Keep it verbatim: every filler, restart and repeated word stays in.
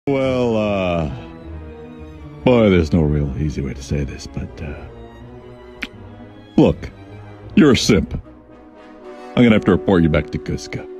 Well, uh, boy, there's no real easy way to say this, but, uh, look, you're a simp. I'm gonna have to report you back to Cusco.